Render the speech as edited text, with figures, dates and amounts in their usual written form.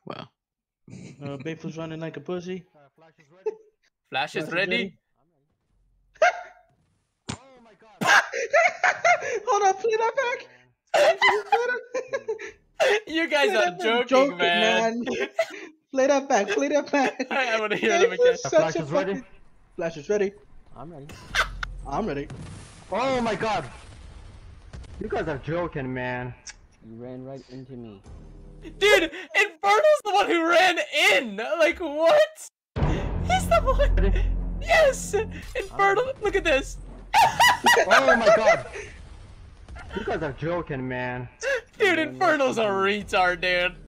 Wow. Bayful's running like a pussy. Flash is ready. Oh my god. Hold on, play that back. You guys Play are that back. joking, man. Play that back. Play that back. I want to hear them again. Flash is ready. Flash is ready. I'm ready. I'm ready. Oh my god. You guys are joking, man. You ran right into me. Dude, Inferno's the one who ran in! Like, what? He's the one! Yes! Inferno, look at this! Oh my god. You guys are joking, man. Dude, Inferno's a retard, dude.